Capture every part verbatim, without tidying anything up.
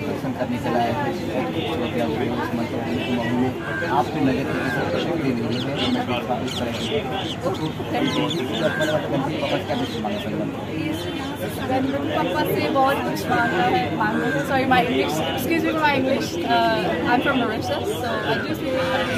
दर्शन करने के लायक है। आपकी नज़र से शक्ति मिली है तो मैं इस तरह की पापा से बहुत कुछ मांगा है मांगा है sorry my English excuse me my English I am from Mauritius so I do speak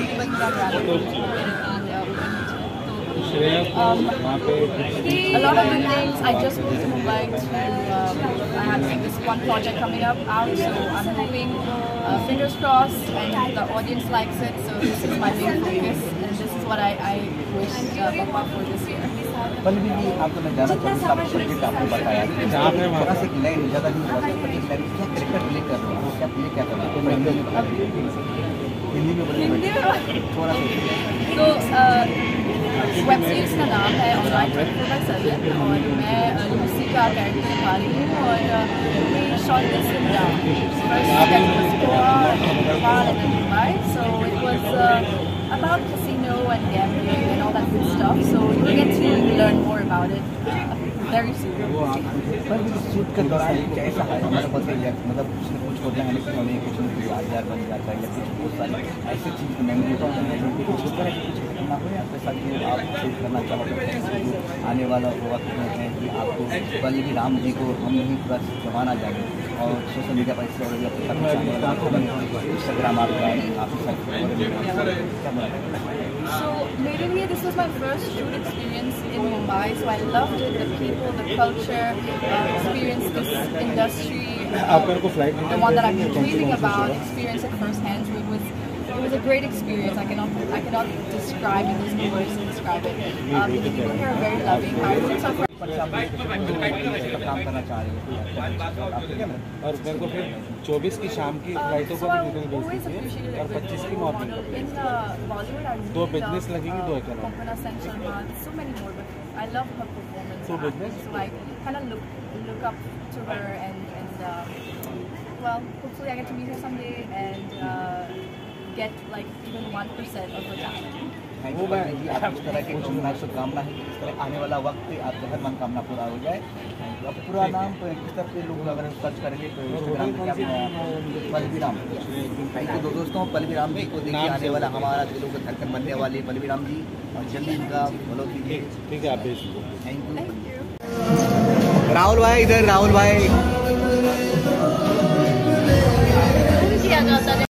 Um, a lot of the things I just moved to Mumbai to um, I have this one project coming up out, so I'm hoping uh, fingers crossed and the audience likes it. So this is my main focus, and this is what I, I wish uh, Papa for this year. Pallavi ji, आपको मैं जानना चाहूँगा आपको project आपको बताया जहाँ पे थोड़ा सा लाइन ज़्यादा नहीं हुआ क्या कैरेक्टर प्ले कर रहे हो, क्या प्ले क्या कर रहे हो, तो मैं हिंदी में बता हिंदी में हिंदी में थोड़ा सा। तो वेब सीरीज का नाम है online twenty four by seven और मैं लूसी का कैरेक्टर निभा रही हूँ और we shot this in Mumbai, so it was uh, about casino and gambling and all that good stuff, so you get to learn more about it uh, very soon. पर shoot के दौरान कैसा है हमारे पास मतलब कुछ होता है कि हमें कुछ याद याद बन जाता है या कुछ बहुत सारी ऐसी चीज़ मेमोरी होता है कुछ होता है कुछ करना हो या आपके साथ जो आप शूट करना चाहते हैं आने वाला वक्त में है कि आपको पल्लवी राम जी को हम ही पूरा जमाना जाए और सोशल मीडिया पर इससे इंस्टाग्राम So मेरे लिए this was my first shoot experience in Mumbai, so I loved it, the people, the culture, uh, experience this industry, uh, the one that I've been dreaming about, experience it firsthand. So it was it was a great experience. I cannot I cannot describe it. There's no words to describe it. Um, the people here are very loving. I really suffer. काम करना चाह रहे हैं और मेरे को फिर चौबीस की शाम की फ्लाइटों पर भी डिटेल भेज दीजिए और पच्चीस की मॉर्निंग पर दो बिजनेस लगेंगी दो economic so many more, but I love her performance. So business? So I kind of look look up to her and and uh, well, hopefully I get to meet her someday and uh, get like even one percent of her talent. वो मैं आप इस तरह के शुभकामना है कि इस तरह आने वाला वक्त पे आपका हर मनोकामना पूरा हो जाए। अब पूरा नाम तो किस तरह के लोग अगर सर्च करेंगे तो इंस्टाग्राम पे क्या पल्लवी राम तो दो दोस्तों पल्लवी राम जी को देखिए आने वाला हमारा दिलों का धड़कन बनने वाली पल्लवी राम जी और जल्दी इनका फॉलो कीजिए। ठीक है आप भेज दीजिए। थैंक यू राहुल भाई, इधर राहुल भाई।